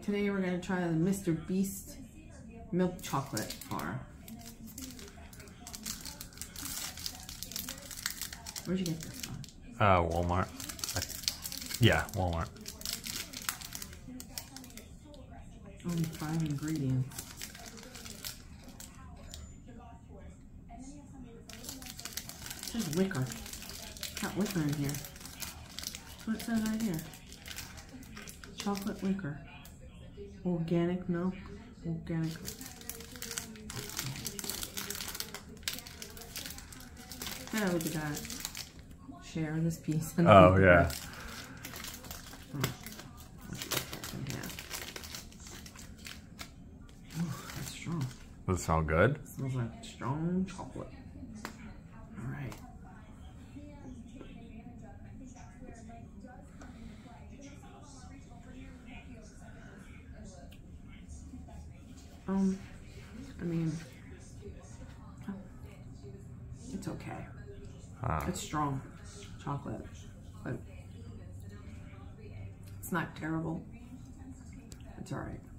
Today we're going to try the Mr. Beast milk chocolate bar. Where'd you get this from? Walmart. Yeah, Walmart. Only 5 ingredients. It says wicker. Got wicker in here. That's what it says right here. Chocolate wicker. Organic milk. Organic. Yeah, look at that. Share this piece. Oh, yeah. Oh, that's strong. Does it smell good? It smells like strong chocolate. Alright. I mean, it's okay. It's strong chocolate, but it's not terrible. It's alright.